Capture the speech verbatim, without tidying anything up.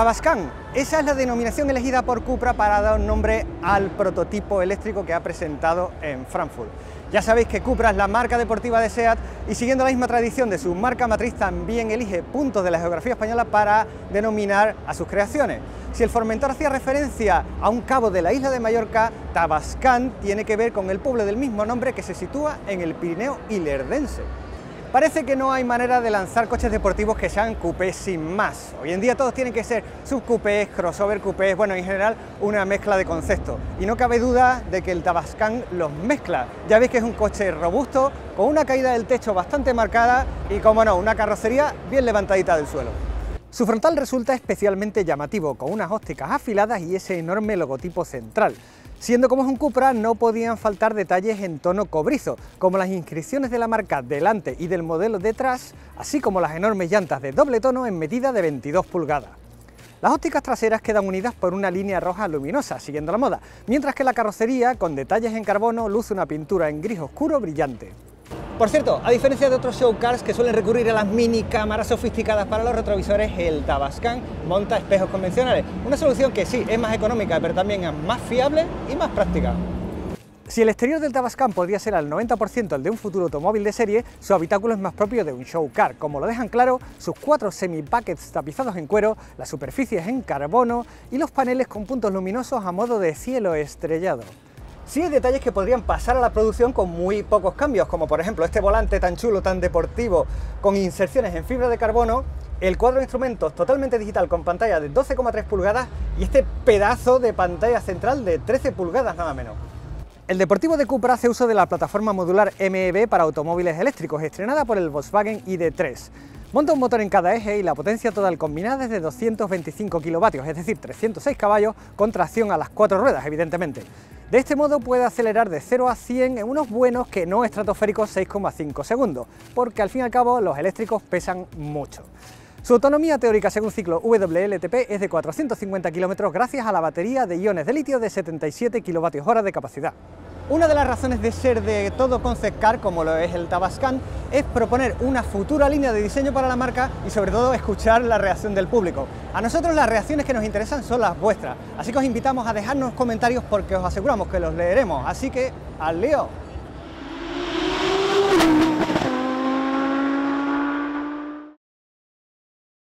Tavascan, esa es la denominación elegida por Cupra para dar nombre al prototipo eléctrico que ha presentado en Frankfurt. Ya sabéis que Cupra es la marca deportiva de SEAT y, siguiendo la misma tradición de su marca matriz, también elige puntos de la geografía española para denominar a sus creaciones. Si el Formentor hacía referencia a un cabo de la isla de Mallorca, Tavascan tiene que ver con el pueblo del mismo nombre que se sitúa en el Pirineo ilerdense. Parece que no hay manera de lanzar coches deportivos que sean coupés sin más. Hoy en día todos tienen que ser subcoupés, crossover coupés, bueno, en general una mezcla de conceptos. Y no cabe duda de que el Tavascan los mezcla. Ya veis que es un coche robusto, con una caída del techo bastante marcada y, como no, una carrocería bien levantadita del suelo. Su frontal resulta especialmente llamativo, con unas ópticas afiladas y ese enorme logotipo central. Siendo como es un Cupra, no podían faltar detalles en tono cobrizo, como las inscripciones de la marca delante y del modelo detrás, así como las enormes llantas de doble tono en medida de veintidós pulgadas. Las ópticas traseras quedan unidas por una línea roja luminosa, siguiendo la moda, mientras que la carrocería, con detalles en carbono, luce una pintura en gris oscuro brillante. Por cierto, a diferencia de otros show cars que suelen recurrir a las mini cámaras sofisticadas para los retrovisores, el Tavascan monta espejos convencionales, una solución que sí es más económica, pero también es más fiable y más práctica. Si el exterior del Tavascan podría ser al noventa por ciento el de un futuro automóvil de serie, su habitáculo es más propio de un show car, como lo dejan claro sus cuatro semi-buckets tapizados en cuero, las superficies en carbono y los paneles con puntos luminosos a modo de cielo estrellado. Sí hay detalles que podrían pasar a la producción con muy pocos cambios, como por ejemplo este volante tan chulo, tan deportivo, con inserciones en fibra de carbono, el cuadro de instrumentos totalmente digital con pantalla de doce coma tres pulgadas y este pedazo de pantalla central de trece pulgadas nada menos. El deportivo de Cupra hace uso de la plataforma modular M E B para automóviles eléctricos, estrenada por el Volkswagen I D tres. Monta un motor en cada eje y la potencia total combinada es de doscientos veinticinco kilovatios, es decir, trescientos seis caballos, con tracción a las cuatro ruedas, evidentemente. De este modo puede acelerar de cero a cien en unos buenos que no estratosféricos seis coma cinco segundos, porque al fin y al cabo los eléctricos pesan mucho. Su autonomía teórica según ciclo W L T P es de cuatrocientos cincuenta kilómetros gracias a la batería de iones de litio de setenta y siete kilovatios hora de capacidad. Una de las razones de ser de todo concept car, como lo es el Tavascan, es proponer una futura línea de diseño para la marca y sobre todo escuchar la reacción del público. A nosotros las reacciones que nos interesan son las vuestras, así que os invitamos a dejarnos comentarios porque os aseguramos que los leeremos, así que ¡al lío!